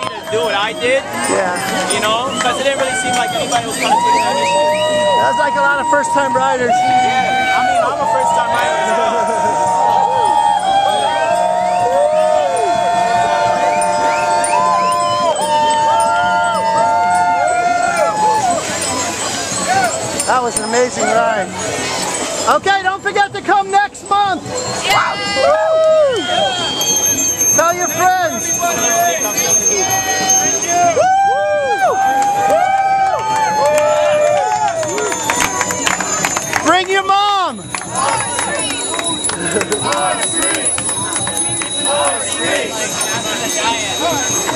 to do what I did. Yeah. You know, because it didn't really seem like anybody was kind of taking that initiative. That's like a lot of first-time riders. Yeah, I mean, I'm a first-time rider as well. That was an amazing ride. Okay, don't forget to come next month. Yeah. Woo! Tell your friends. Bring your mom. On the street. On the street.